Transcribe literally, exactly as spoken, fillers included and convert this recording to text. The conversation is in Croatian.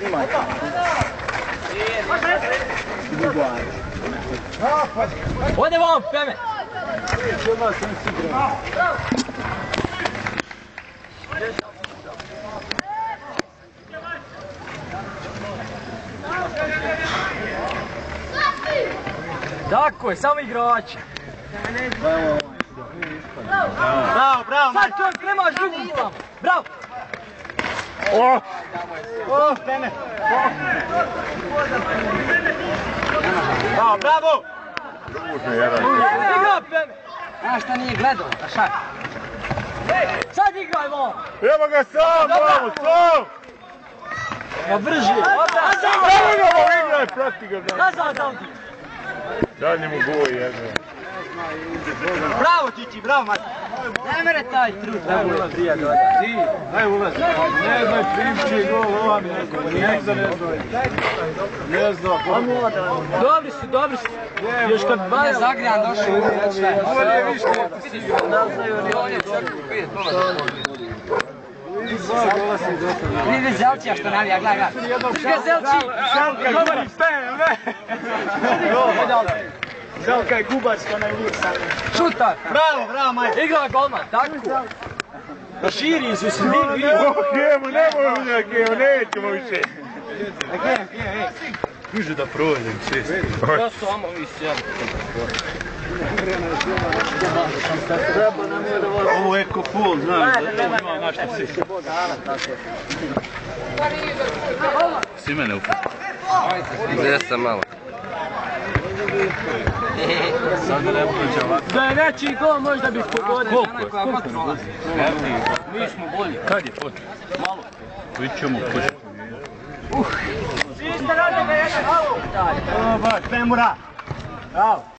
Ode vam, Peme! Tako je, samo igrači. Bravo, bravo, sad to spremaš drugu glavu. Bravo! O! O, Peme! Bravo, bravo! Igra, Peme! Znaš šta nije gledao, a šak? Sad igraj vam! Evo ga sam, bravo, sam! Ma brži! Evo ga, ovo igraj, prati ga, bravo! Nazad, dam ti! Daj njemu goj, jedno. Bravo, Čiči, bravo, Mati! Ne mere taj trud. Daj ulaz, Rija, doda. Daj ulaz. Ne znaj, primči gol, ova mi neko. Ne znam, ne znam. Ne znam. Dobri su, dobri su. Još kad Baja Zagrijan došao, znači šta je. Bolje više. On je čak pijet, vidi Zelčija što navija, gledaj, gledaj. Gdje Zelči? Govori, Peme! Zelka je gubac što najljud sam. Šutar! Bravo, bravo, majke! Igra golman, tako. Širi se u sredinu, vidi. O, Kemo, nemoj u njega, Kemo, nećemo više. Kemo, Kemo, ej. Kuže da prođem, šest. Ja samo mislim. Ovo je eko pol, znaš, da ima našta svi. Svi mene uputi. Gdje sam malo? Sada ne buduće ovako. Da je veći gol možda bih pogodio. Koliko je? Koliko je? Mi smo bolji. Kad je počeo? Malo. Vidit ćemo početi. Svi ste radili jedan halo. Ovo baš, Pemura! Bravo!